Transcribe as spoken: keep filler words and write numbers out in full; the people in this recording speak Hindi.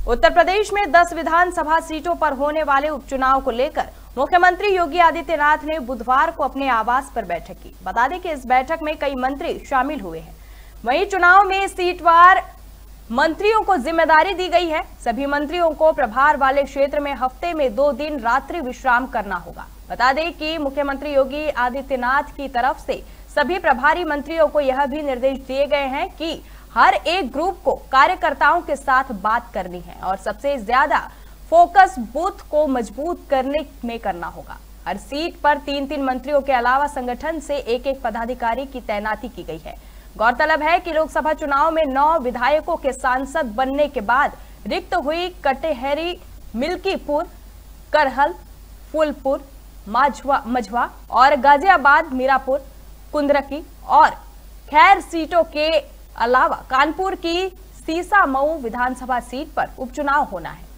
उत्तर प्रदेश में दस विधानसभा सीटों पर होने वाले उपचुनाव को लेकर मुख्यमंत्री योगी आदित्यनाथ ने बुधवार को अपने आवास पर बैठक की। बता दें कि इस बैठक में कई मंत्री शामिल हुए हैं। वहीं चुनाव में सीटवार मंत्रियों को जिम्मेदारी दी गई है। सभी मंत्रियों को प्रभार वाले क्षेत्र में हफ्ते में दो दिन रात्रि विश्राम करना होगा। बता दें कि मुख्यमंत्री योगी आदित्यनाथ की तरफ से सभी प्रभारी मंत्रियों को यह भी निर्देश दिए गए हैं कि हर एक ग्रुप को कार्यकर्ताओं के साथ बात करनी है और सबसे ज्यादा फोकस बूथ को मजबूत करने में करना होगा। हर सीट पर तीन तीन मंत्रियों के अलावा संगठन से एक एक पदाधिकारी की तैनाती की गई है। गौरतलब है कि लोकसभा चुनाव में नौ विधायकों के सांसद बनने के बाद रिक्त हुई कटेहरी, मिल्कीपुर, करहल, फूलपुर, मझवा मझवा और गाजियाबाद, मीरापुर, कुंदरकी और खैर सीटों के अलावा कानपुर की सीसा मऊ विधानसभा सीट पर उपचुनाव होना है।